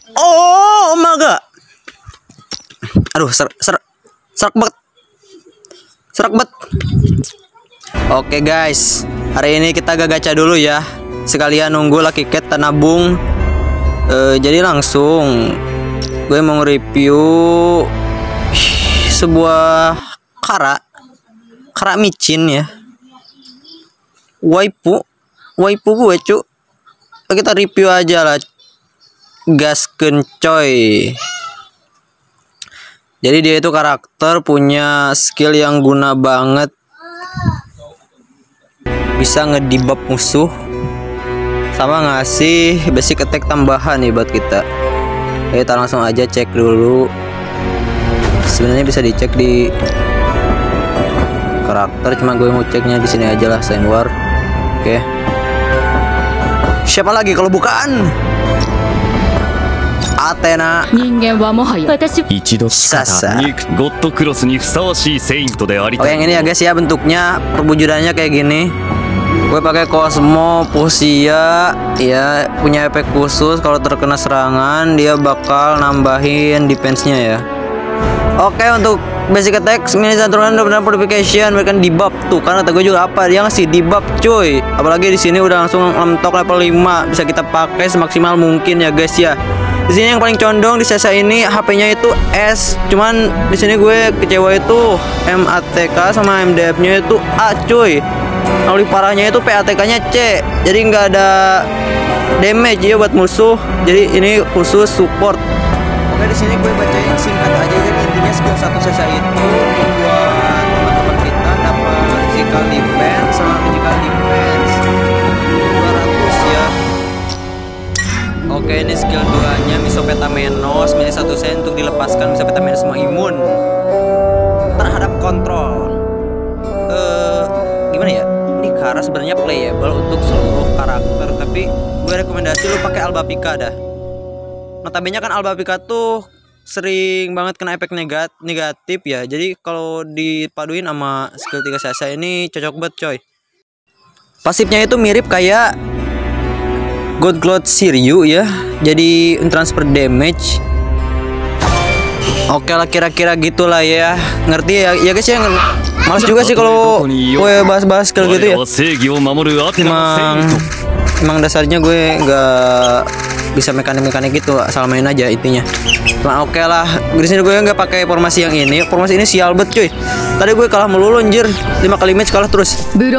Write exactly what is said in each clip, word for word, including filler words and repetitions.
Oh, maga. Aduh, ser ser serak banget. Serak banget. Oke guys, hari ini kita gak gacha dulu ya. Sekalian nunggu Lucky Cat nabung. E, jadi langsung gue mau nge-review sebuah kara kara micin ya. Waifu Waifu gue cu. Kita review aja lah. Gaskeun coy. Jadi dia itu karakter punya skill yang guna banget, bisa ngedebug musuh sama ngasih basic attack tambahan nih buat kita. Kita langsung aja cek dulu. Sebenarnya bisa dicek di karakter, cuma gue mau ceknya di sini aja lah, sign war. Oke. Siapa lagi kalau bukan Athena Sasa. Oke, yang ini ya guys ya, bentuknya perwujudannya kayak gini. Gue pakai Cosmo Fuchsia ya, punya efek khusus kalau terkena serangan dia bakal nambahin defense-nya ya. Oke, untuk basic attack mini santunan dan purification berikan debuff tuh, karena kata gue juga apa, dia ngasih debuff cuy. Apalagi di sini udah langsung mentok level lima, bisa kita pakai semaksimal mungkin ya guys ya. Di sini yang paling condong di Sasa ini H P-nya itu S, cuman di sini gue kecewa itu M A T K sama M D F-nya itu A cuy. Lebih parahnya itu P A T K-nya C, jadi nggak ada damage ya buat musuh. Jadi ini khusus support. Oke, di sini gue bacain singkat aja. Jadi intinya skill satu Sasa itu membuat teman-teman kita dapat physical defense sama physical defense dua ratus ya. Oke, ini skill dua nya Misopetamenos mini satu sen untuk dilepaskan Misopetamenos semua imun terhadap kontrol. Eh, gimana ya? Ini Kara sebenarnya playable untuk seluruh karakter, tapi gue rekomendasi lu pakai Albapika dah. Notabene kan Albapika tuh sering banget kena efek negat negatif ya. Jadi kalau dipaduin sama skill tiga Sasa ini cocok banget coy. Pasifnya itu mirip kayak God Cloud Shiryu ya, jadi transfer damage. Oke lah, kira-kira gitulah ya, ngerti ya ya guys ya. Males juga sih kalau gue bahas-bahas skill gitu ya. Emang, emang dasarnya gue nggak bisa mekanik-mekanik gitu, asal main aja intinya. Nah, oke lah, di sini gue nggak pakai formasi yang ini. Formasi ini sial bet cuy. Tadi gue kalah melulu anjir, lima kali match kalah terus.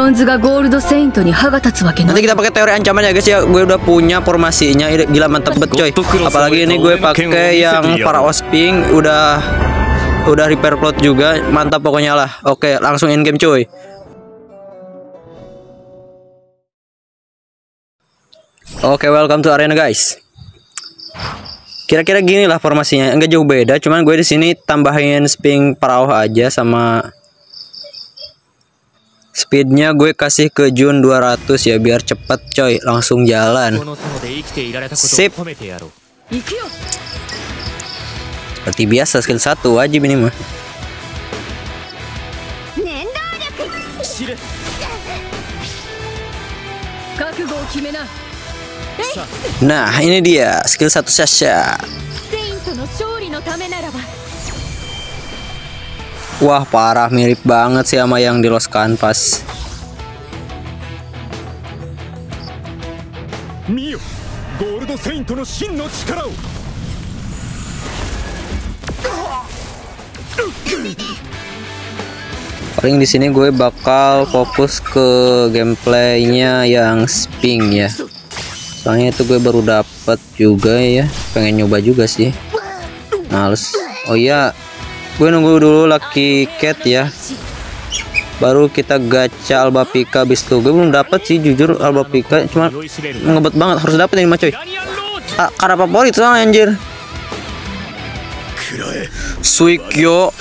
Nanti kita pakai teori ancaman ya guys ya. Gue udah punya formasinya, gila mantep bet coy. Apalagi ini gue pakai yang para osping, udah udah repair cloud juga, mantap pokoknya lah. Oke, langsung in game cuy. Oke, welcome to arena guys. Kira-kira gini lah formasinya, enggak jauh beda, cuman gue di sini tambahin sping perahu aja sama speednya gue kasih ke Jun dua ratus ya biar cepet coy, langsung jalan. Sip. Seperti biasa skill satu wajib ini mah. Nah, ini dia skill satu Sasa. Wah, parah, mirip banget sih sama yang di Lost Canvas. Paling di sini gue bakal fokus ke gameplaynya yang sping ya. Soalnya itu gue baru dapat juga ya, pengen nyoba juga sih. Males. Oh iya, gue nunggu dulu Lucky Cat ya, baru kita gacha Albapika. Bis tuh gue belum dapat sih jujur Albapika, cuma ngebet banget harus dapet ini mah coy. Ah, karena favorit soalnya anjir. Suikyo.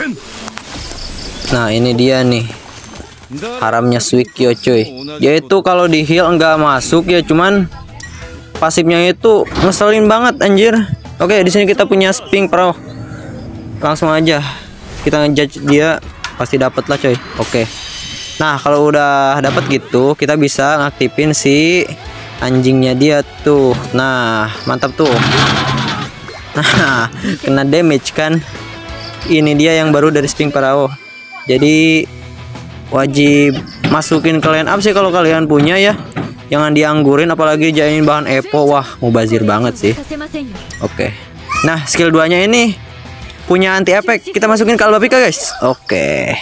Nah, ini dia nih haramnya Suikyo coy. Yaitu kalau di heal enggak masuk ya, cuman pasifnya itu ngeselin banget anjir. Oke, di sini kita punya sping pro. Langsung aja kita ngejudge dia, pasti dapat lah coy. Oke. Nah, kalau udah dapat gitu, kita bisa ngaktifin si anjingnya dia tuh. Nah, mantap tuh. Nah, kena damage kan. Ini dia yang baru dari Spring Parao. Jadi wajib masukin ke line up sih kalau kalian punya ya. Jangan dianggurin, apalagi jadiin bahan Epo. Wah, mubazir banget sih. Oke. Nah, skill duanya ini punya anti efek. Kita masukin ke Alba Pika, guys. Oke.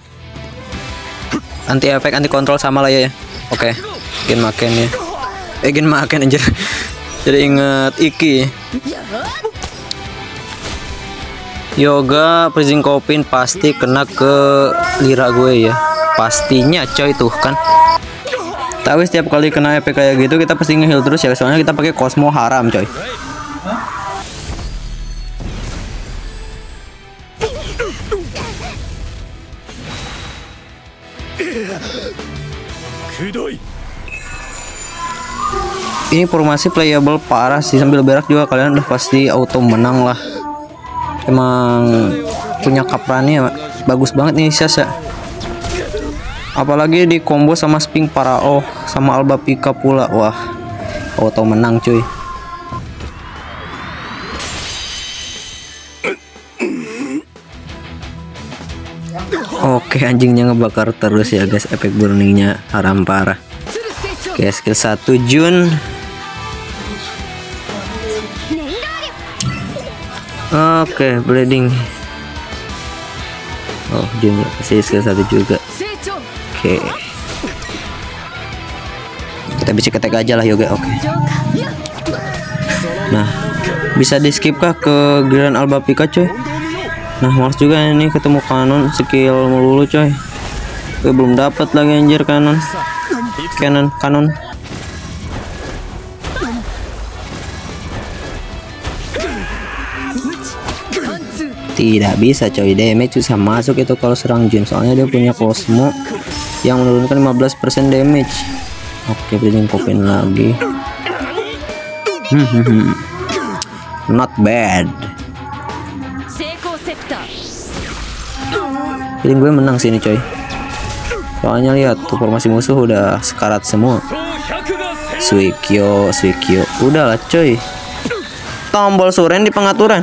Anti efek, anti kontrol sama lah ya. Oke. Gen makan ya. Eh, gen makan anjir. Jadi inget Iki. Yoga freezing kopin pasti kena ke lira gue ya. Pastinya coy tuh kan. Tapi setiap kali kena efek kayak gitu kita pasti nge-heal terus ya, soalnya kita pakai Cosmo haram coy. Ini formasi playable parah sih, sambil berak juga kalian udah pasti auto menang lah. Emang punya kaprannya bagus banget nih Sasha. Apalagi di combo sama Spring Parao sama Alba Pika pula. Wah, auto menang cuy. Oke, anjingnya ngebakar terus ya guys. Efek burningnya haram parah. Oke, skill satu Jun. Oke, bleeding. Oh, Jun kasih skill satu juga. Oke. Kita bisa ketek aja lah Yoga. Oke. Nah, bisa di skip kah ke giliran Alba Pika coy? Nah, males juga ini ketemu kanon skill melulu coy. Gue belum dapat lagi anjir kanon. Kanon, kanon. Tidak bisa coy, damage susah masuk itu kalau serang Jun, soalnya dia punya Cosmo yang menurunkan lima belas persen damage. Oke, breeding kopin lagi. Not bad. Jadi gue menang sini coy. Soalnya lihat tuh formasi musuh udah sekarat semua. Suikyo, Suikyo. Udahlah coy. Tombol suren di pengaturan.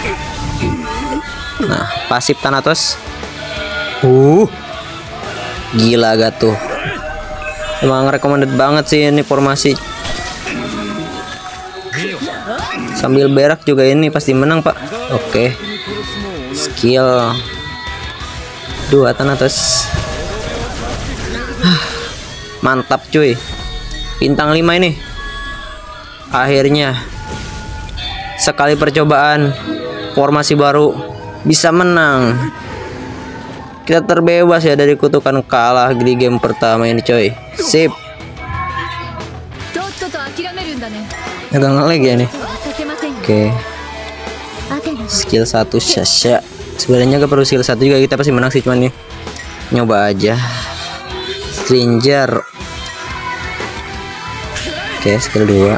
Nah, pasif Thanatos. Uh. Gila gak tuh. Emang recommended banget sih ini formasi. Sambil berak juga ini pasti menang, Pak. Oke. Skill dua Thanatos. Mantap cuy. Bintang lima ini. Akhirnya sekali percobaan formasi baru bisa menang. Kita terbebas ya dari kutukan kalah di game pertama ini coy. Sip. Agak ngelag ya nih. Oke. Skill satu Sasha. Sebenarnya gak perlu skill satu juga, kita pasti menang sih, cuman nih nyoba aja. Stranger. Oke, skill dua.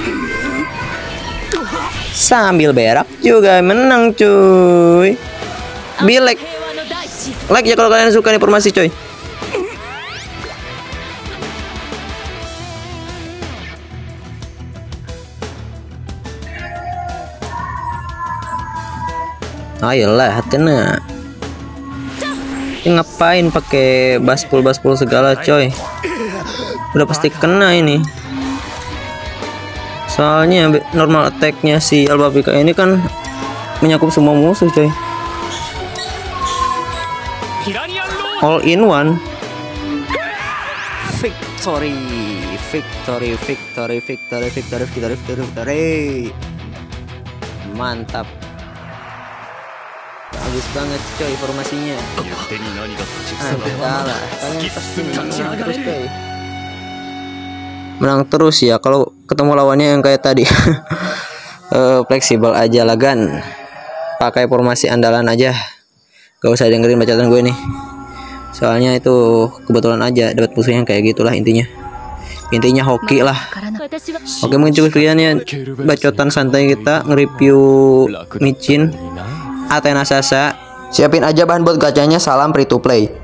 Sambil berak juga menang cuy. Bilek like ya kalau kalian suka informasi coy. Ayolah kena. Ini ngapain pakai baspul baspul segala coy? Udah pasti kena ini. Soalnya normal attack-nya si Alba Pika ini kan menyakup semua musuh coy. All in one. Victory, victory, victory, victory, victory, victory, victory, victory. Mantap. Bagus banget coy formasinya. Adalah kalian pasti menang terus coy. Menang terus ya kalau ketemu lawannya yang kayak tadi. uh, fleksibel aja lah Gan. Pakai formasi andalan aja. Gak usah dengerin bacaan gue nih. Soalnya itu kebetulan aja dapat musuh yang kayak gitulah intinya. Intinya hoki lah. Oke, mungkin cukup sekian ya bacotan santai kita nge-review Michin Athena Sasha. Siapin aja bahan buat gacanya, salam free to play.